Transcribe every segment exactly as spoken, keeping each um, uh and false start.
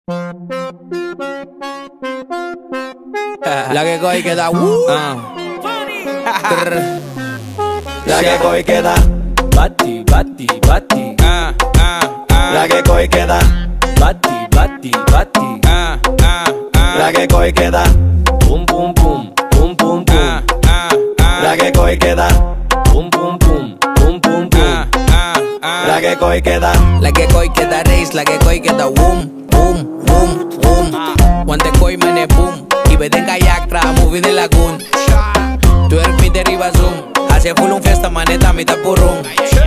La que coge y queda uh. uh. La que coge y queda bati, bati, bati. uh, uh, uh. La que coge y queda bati, bati, bati. uh, uh, uh. La que coge y queda pum, pum, pum, pum, pum, pum. uh, uh, uh. La que coge y queda pum, pum, pum, pum, pum, pum. uh, uh, uh. La que coge y queda La que coge y queda race, la que coge y queda boom, boom, boom, boom. Guante koi mene boom. Ibe den kayak tra movie de lagoon. Tu eres mi deriva zoom. Hace full un fiesta maneta mi tapurrum.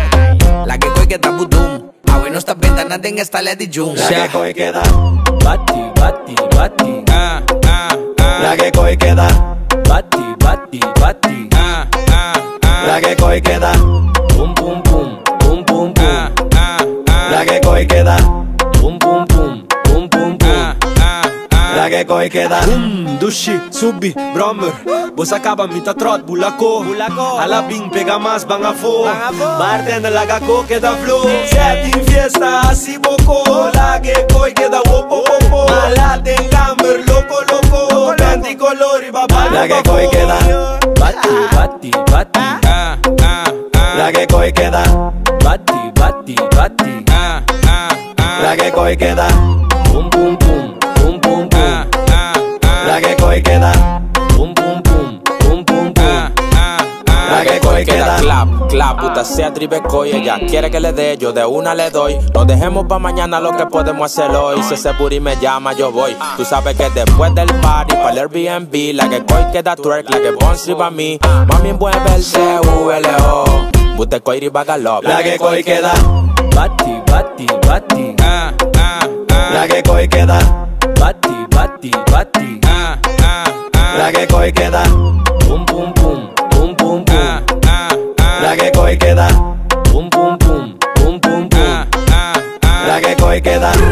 La que coge y queda budum. Ah bueno esta ventana den esta le di jung. La que coge y queda bati, bati, bati. uh, uh, uh. La que coge y queda bati, bati, bati. uh, uh, uh. La que coge y queda pum, pum, pum, pum, pum, pum. uh, uh, uh. La que coge y queda pum, pum, pum, pum, pum, pum. uh, uh, uh. La que coge y queda Boom, dushi, subi, brommer Vos acaba mita trot, bulako Ala bing, pega más, van a fo Bartender, la gaco, queda flow Setting fiesta, así boco La que coge queda wopo, wopo Malate, camber, loco, loco Canti colori, babá, La que coge y queda bati, bati, bati. uh, uh, uh. La que coge y queda bati, bati, bati. uh, uh, uh. La que coge y queda Pum, pum, pum, pum, pum, pum. uh, uh, uh. La que coge y queda Pum, pum, pum, pum, pum, pum. uh, uh, uh. La que coge y queda clap, clap, puta sea tribeco y ella quiere que le dé, yo de una le doy. No dejemos pa' mañana lo que podemos hacer hoy. Si ese booty me llama, yo voy. Tú sabes que después del party, para el Airbnb, la que coge queda twerk, la que pone pa' mí. Mami mueve el C U L O. Bute coiri bagalop. La que coge y queda Bati, bati, bati. uh, uh, uh. La que coge y queda Bati, bati, bati. uh, uh, uh. La que coge y queda Pum, pum, pum, pum, pum, pum. uh, uh, uh. La que coge y queda Pum, pum, pum, pum, pum, pum. uh, uh, uh. La que coge y queda